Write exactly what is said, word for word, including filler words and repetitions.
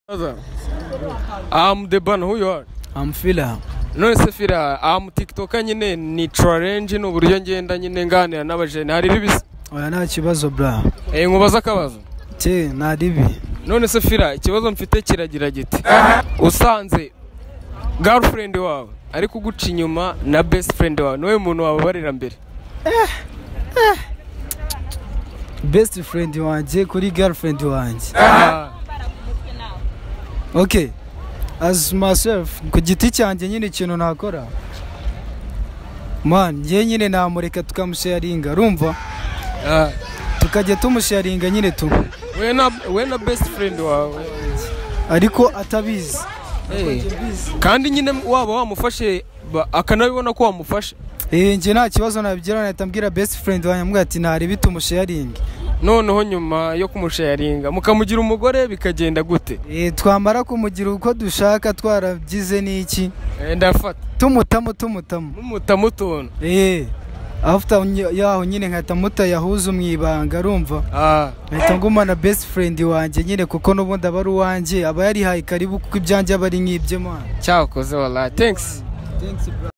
I'm the ban. Who you are? I'm Fila. None se Fila, I'm TikToker nyine ni challenge n'uburyo ngenda nyine nganira n'abajene hari ribisi. Oya nta kibazo bra. Eh nkubaza akabazo. Cye nta ribi. None se Fila, ikibazo mfite kiragira giti. Usanze girlfriend wawe ari kuguca inyuma na best friend wawe nowe muntu wababarira mbere. Eh. Eh. Best friend wanje kuri girlfriend wanje. Ah. Okay. As myself, ku giti cyanjye nyine ikintu nakora. Man, ngiye nyine namureka tukamusharinga, urumva? Ah. Tukajya tumusharinga nyine tu. We na we na best friend wawe. Ariko atabizi. Eh. Kandi nyine waba wamufashe akanabibona ko wamufashe. Eh nje nta kibazo nabigira natambwira best friend wanjye mbwa ati ntari bitumusharinga. Noneho nyuma yo kumusharinga mukamugira umugore bikagenda gute? Eh twamara kumugira uko dushaka twaragize niki? Eh ndafata. Tumutamo tumutamo. Mumutamo tona. Eh after yaho nyine nkata muta yahuza umwibanga urumva? Ah. Nkata ngumana best friend wanje nyine kuko nubundi aba ari wanje aba yari hayi karibu kuko ibyanje aba ari nkibye man. Cyakoze wallahi. Thanks. Thanks bro.